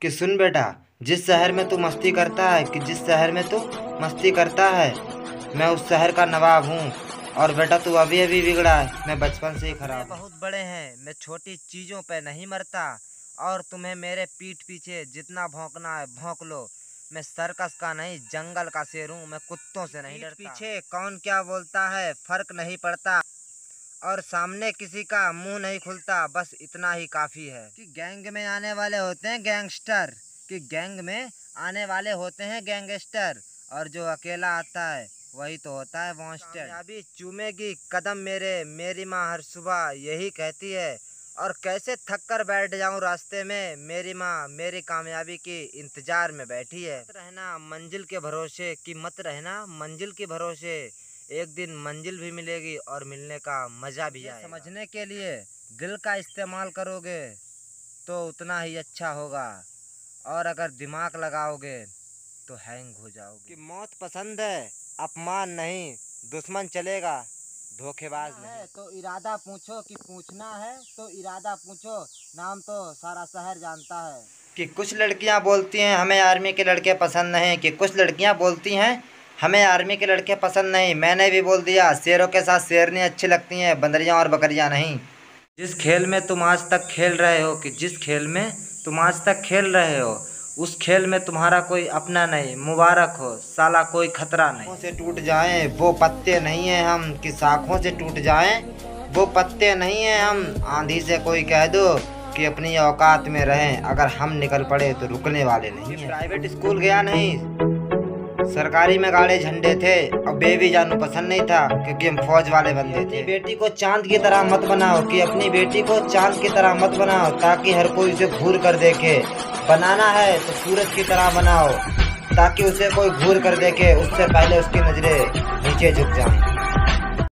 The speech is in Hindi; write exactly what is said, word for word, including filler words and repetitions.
कि सुन बेटा, जिस शहर में तू मस्ती करता है कि जिस शहर में तू मस्ती करता है मैं उस शहर का नवाब हूँ। और बेटा तू अभी अभी बिगड़ा है, मैं बचपन से ही खराब। बहुत बड़े हैं, मैं छोटी चीज़ों पे नहीं मरता। और तुम्हें मेरे पीठ पीछे जितना भौंकना है भौंक लो। मैं सर्कस का नहीं जंगल का शेर हूँ, मैं कुत्तों से नहीं डरता। पीछे कौन क्या बोलता है फर्क नहीं पड़ता, और सामने किसी का मुंह नहीं खुलता, बस इतना ही काफ़ी है। कि गैंग में आने वाले होते हैं गैंगस्टर, कि गैंग में आने वाले होते हैं गैंगस्टर, और जो अकेला आता है वही तो होता है मॉन्स्टर। अभी चूमेगी कदम मेरे, मेरी माँ हर सुबह यही कहती है। और कैसे थक कर बैठ जाऊं रास्ते में, मेरी माँ मेरी कामयाबी के इंतजार में बैठी है। मत रहना मंजिल के भरोसे, कि मत रहना मंजिल के भरोसे, एक दिन मंजिल भी मिलेगी और मिलने का मज़ा भी आएगा। समझने के लिए दिल का इस्तेमाल करोगे तो उतना ही अच्छा होगा, और अगर दिमाग लगाओगे तो हैंग हो जाओगे। कि मौत पसंद है अपमान नहीं, दुश्मन चलेगा धोखेबाज नहीं। तो इरादा पूछो, कि पूछना है तो इरादा पूछो, नाम तो सारा शहर जानता है। कि कुछ लड़कियां बोलती हैं हमें आर्मी के लड़के पसंद नहीं, कि कुछ लड़कियां बोलती हैं हमें आर्मी के लड़के पसंद नहीं। मैंने भी बोल दिया, शेरों के साथ शेरनी अच्छी लगती हैं, बंदरियां और बकरियां नहीं। जिस खेल में तुम आज तक खेल रहे हो, कि जिस खेल में तुम आज तक खेल रहे हो उस खेल में तुम्हारा कोई अपना नहीं, मुबारक हो साला कोई खतरा नहीं। शाखों से टूट जाएं वो पत्ते नहीं हैं हम, कि शाखों से टूट जाएं वो पत्ते नहीं हैं हम। आंधी से कोई कह दो कि अपनी औकात में रहें, अगर हम निकल पड़े तो रुकने वाले नहीं हैं। प्राइवेट स्कूल गया नहीं, सरकारी में गाड़े झंडे थे, और बेबी जानू पसंद नहीं था क्योंकि हम फौज वाले बंदे थे। बेटी को चांद की तरह मत बनाओ, कि अपनी बेटी को चांद की तरह मत बनाओ, ताकि हर कोई उसे घूर कर देखे। बनाना है तो सूरज की तरह बनाओ, ताकि उसे कोई घूर कर देखे, उससे पहले उसकी नजरें नीचे झुक जाएं।